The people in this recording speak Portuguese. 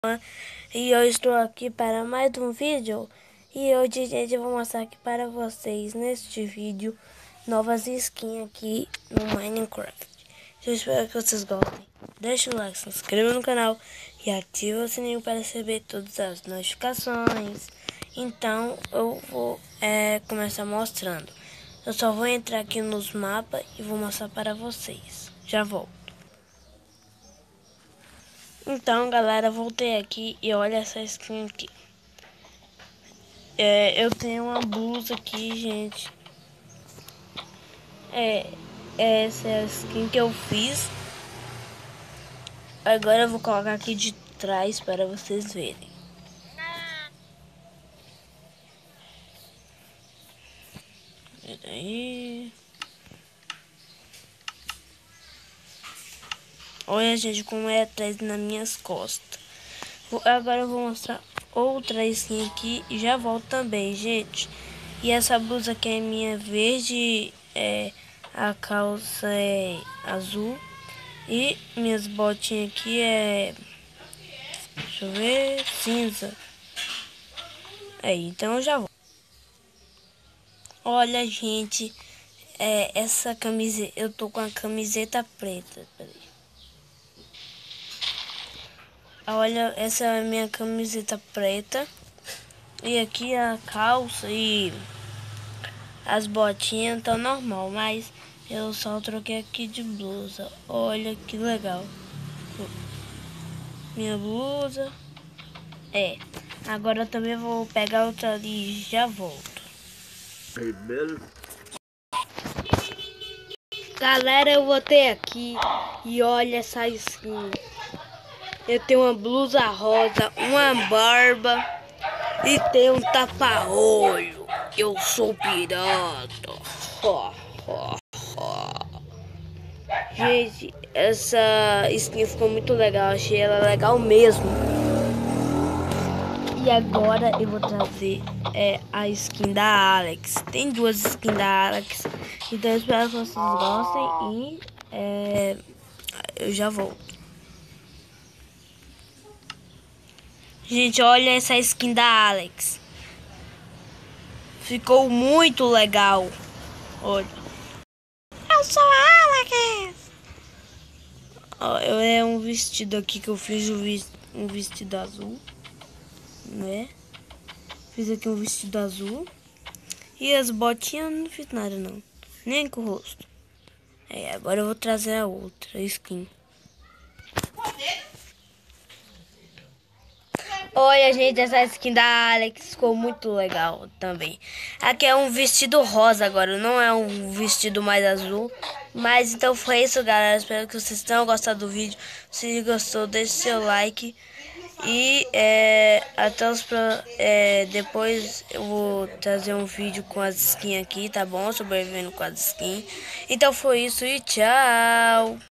E eu estou aqui para mais um vídeo. E hoje, gente, eu vou mostrar aqui para vocês neste vídeo novas skins aqui no Minecraft. Eu espero que vocês gostem. Deixa o like, se inscreva no canal e ative o sininho para receber todas as notificações. Então eu vou começar mostrando. Eu só vou entrar aqui nos mapas e vou mostrar para vocês. Já volto. Então, galera, voltei aqui e olha essa skin aqui. Eu tenho uma blusa aqui, gente. Essa é a skin que eu fiz. Agora eu vou colocar aqui de trás para vocês verem. Aí. Olha, gente, como é atrás nas minhas costas. Agora eu vou mostrar outra skin aqui e já volto também, gente. E essa blusa aqui é minha verde, a calça é azul. E minhas botinhas aqui deixa eu ver, cinza. Então eu já vou. Olha, gente, essa camiseta, eu tô com a camiseta preta, peraí. Olha, essa é a minha camiseta preta. E aqui a calça e as botinhas estão normal, mas eu só troquei aqui de blusa. Olha que legal. Minha blusa. Agora eu também vou pegar outra ali e já volto. Galera, eu voltei aqui e olha essa skin. Eu tenho uma blusa rosa, uma barba e tenho um tapa-olho. Eu sou pirata. Gente, essa skin ficou muito legal. Achei ela legal mesmo. E agora eu vou trazer a skin da Alex. Tem duas skins da Alex. Então eu espero que vocês gostem e eu já volto. Gente, olha essa skin da Alex. Ficou muito legal. Olha. Eu sou a Alex. É um vestido aqui que eu fiz, um vestido azul. Né? Fiz aqui um vestido azul. E as botinhas não fiz nada não. Nem com o rosto. Agora eu vou trazer a outra skin. Olha, gente, essa skin da Alex ficou muito legal também. Aqui é um vestido rosa agora, não é um vestido mais azul. Mas então foi isso, galera. Espero que vocês tenham gostado do vídeo. Se gostou, deixe seu like. E até depois eu vou trazer um vídeo com as skins aqui, tá bom? Sobrevivendo com as skins. Então foi isso e tchau!